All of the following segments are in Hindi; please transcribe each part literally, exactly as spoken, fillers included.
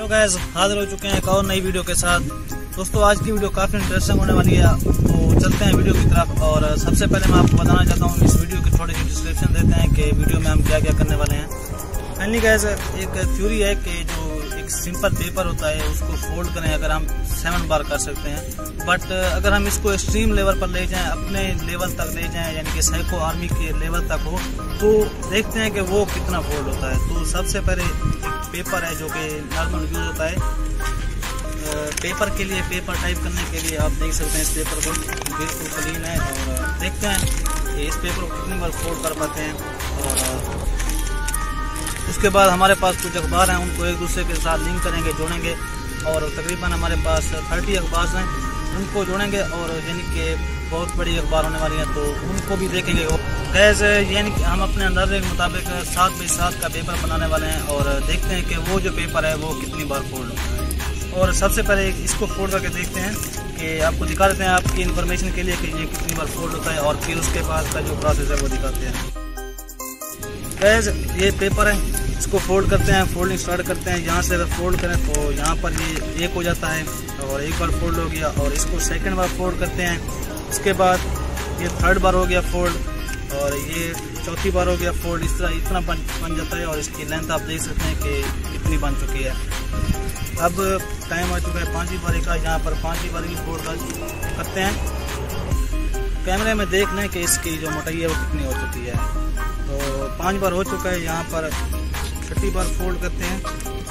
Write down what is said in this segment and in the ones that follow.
हेलो गाइस, हाजिर हो चुके हैं एक और नई वीडियो के साथ। दोस्तों आज की वीडियो काफ़ी इंटरेस्टिंग होने वाली है, तो चलते हैं वीडियो की तरफ। और सबसे पहले मैं आपको बताना चाहता हूँ, इस वीडियो की थोड़ी सी डिस्क्रिप्शन देते हैं कि वीडियो में हम क्या क्या करने वाले हैं। फाइनली गाइस, एक थ्योरी है कि जो एक सिंपल पेपर होता है उसको फोल्ड करें अगर हम सेवन बार कर सकते हैं, बट अगर हम इसको एक्सट्रीम लेवल पर ले जाएं, अपने लेवल तक ले जाएं, यानी कि साइको आर्मी के लेवल तक हो, तो देखते हैं कि वो कितना फोल्ड होता है। तो सबसे पहले एक पेपर है जो कि नॉर्मल यूज होता है पेपर के लिए, पेपर टाइप करने के लिए। आप देख सकते हैं इस पेपर को, बिल्कुल क्लीन है। और देखते हैं कि इस पेपर को कितनी बार फोल्ड कर पाते हैं। और उसके बाद हमारे पास कुछ अखबार हैं, उनको एक दूसरे के साथ लिंक करेंगे, जोड़ेंगे। और तकरीबन हमारे पास थर्टी अखबार हैं, उनको जोड़ेंगे और यानी कि बहुत बड़ी अखबार होने वाली है, तो उनको भी देखेंगे। गैस यानी कि हम अपने अंदाजे के मुताबिक सात बाई सात का पेपर बनाने वाले हैं और देखते हैं कि वो जो पेपर है वो कितनी बार फोल्ड होता है। और सबसे पहले इसको फोल्ड करके देखते हैं कि आपको दिखा देते हैं आपकी इन्फॉर्मेशन के लिए कि ये कितनी बार फोल्ड होता है, और फिर उसके बाद का जो प्रोसेस है वो दिखाते हैं। गैस ये पेपर है, इसको फोल्ड करते हैं, फोल्डिंग स्टार्ट करते हैं। यहाँ से अगर फोल्ड करें तो यहाँ पर ये एक हो जाता है और एक बार फोल्ड हो गया, और इसको सेकंड बार फोल्ड करते हैं। इसके बाद ये थर्ड बार हो गया फोल्ड, और ये चौथी बार हो गया फोल्ड। इस तरह इतना बन बन जाता है। और इसकी लेंथ आप देख सकते हैं कि कितनी बन चुकी है। अब टाइम आ चुका है पाँचवीं बारी का, यहाँ पर पाँचवीं बारी की फोल्ड करते हैं। कैमरे में देख लें कि इसकी जो मोटाई है वो कितनी हो चुकी है। तो पाँच बार हो चुका है, यहाँ पर छठी बार फोल्ड करते हैं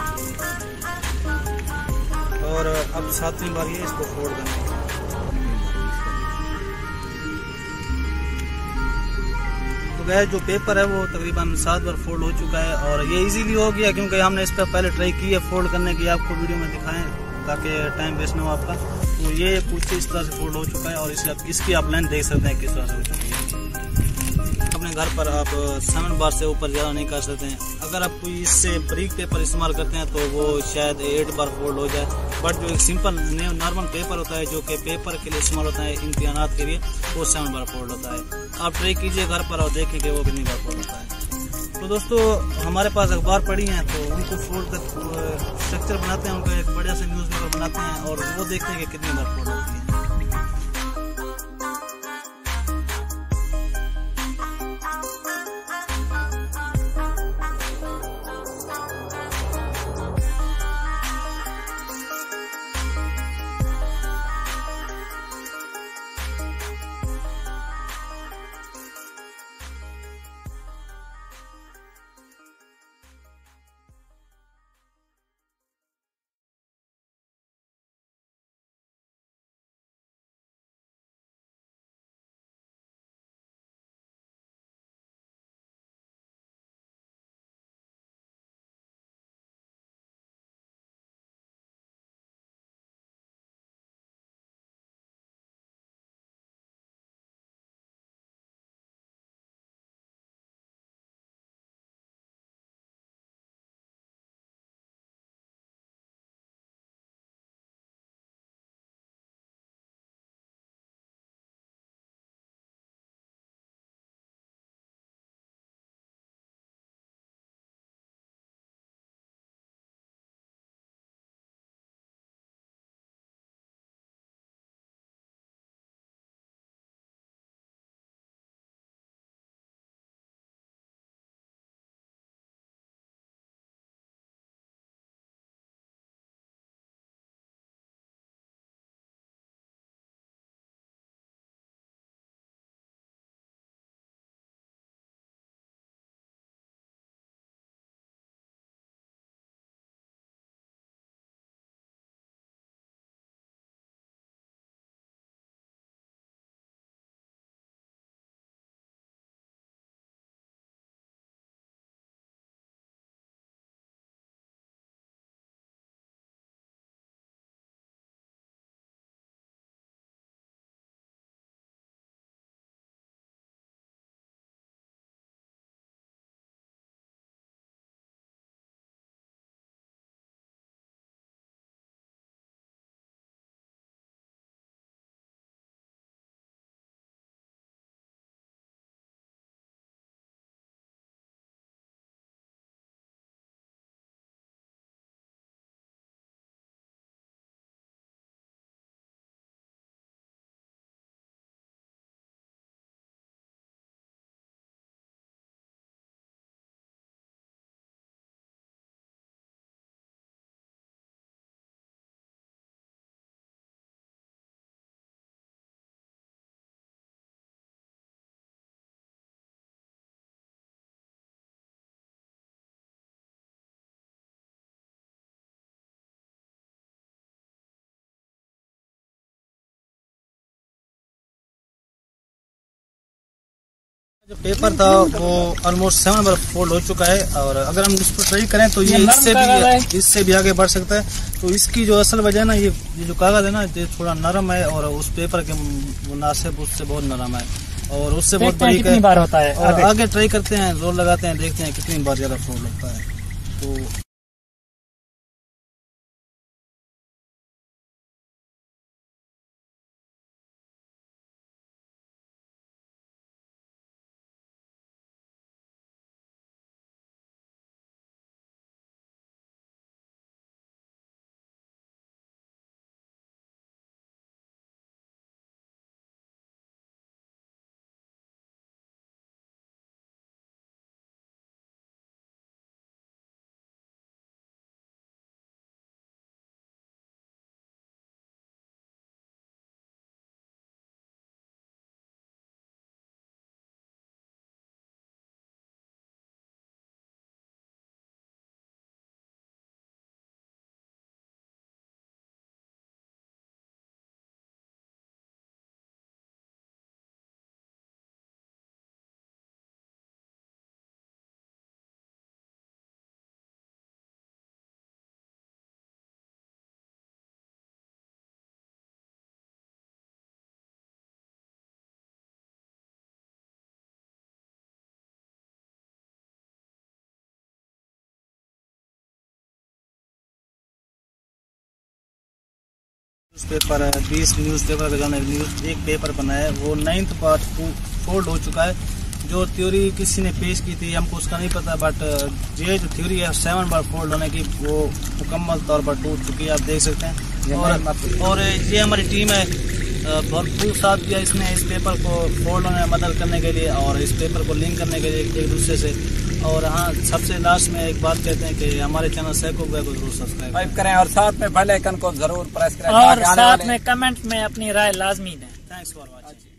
और अब सातवीं बार ये इसको फोल्ड करना है। तो गैस जो पेपर है वो तकरीबन सात बार फोल्ड हो चुका है, और ये इजीली हो गया क्योंकि हमने इस पर पहले ट्राई की है फोल्ड करने की। आपको वीडियो में दिखाएं ताकि टाइम वेस्ट ना हो आपका। तो ये कुछ इस तरह से फोल्ड हो चुका है, और इस, इसकी आप लेंथ देख सकते हैं किस तरह से हो चुकी है। अपने घर पर आप सेवन बार से ऊपर ज़्यादा नहीं कर सकते हैं। अगर आप कोई इससे ब्रीक पेपर इस्तेमाल करते हैं तो वो शायद एट बार फोल्ड हो जाए, बट जो एक सिंपल नॉर्मल पेपर होता है जो कि पेपर के लिए इस्तेमाल होता है इम्तिहानात के लिए, वो सेवन बार फोल्ड होता है। आप ट्राई कीजिए घर पर और देखेंगे वो कितनी बार फोल्ड होता है। तो दोस्तों हमारे पास अखबार पड़ी हैं, तो उनको फोल्ड कर स्ट्रक्चर बनाते हैं, उनको एक बढ़िया से न्यूज़पेपर बनाते हैं और वो देखते हैं कि कितनी बार फोल्ड होती है। जो पेपर था वो ऑलमोस्ट सेवन बार फोल्ड हो चुका है और अगर हम इसको ट्राई करें तो ये इससे भी इससे भी आगे बढ़ सकता है। तो इसकी जो असल वजह है ना, ये ये जो कागज है ना, ये थोड़ा नरम है और उस पेपर के मुनासिब उससे बहुत नरम है और उससे बहुत बड़ी कितनी बार होता है। और आगे ट्राई करते हैं, जोर लगाते हैं, देखते हैं कितनी बार ज्यादा फोल्ड होता है। तो न्यूज़पेपर है, बीस न्यूज़पेपर का जाना न्यूज एक पेपर बना है, वो नाइन्थ पार्ट फोल्ड हो चुका है। जो थ्योरी किसी ने पेश की थी हमको उसका नहीं पता, बट ये जो थ्योरी है सेवन बार फोल्ड होने की वो मुकम्मल तौर पर टूट चुकी है, आप देख सकते हैं। और, और ये हमारी टीम है, भरपूर साथ दिया इसने इस पेपर को फोल्ड होने में मदद करने के लिए और इस पेपर को लिंक करने के लिए एक दूसरे से। और हाँ, सबसे लास्ट में एक बात कहते हैं कि हमारे चैनल सैको को जरूर सब्सक्राइब करें और साथ में बेल आइकन को जरूर प्रेस करें और साथ में कमेंट में अपनी राय लाजमी दें। Thanks for watching.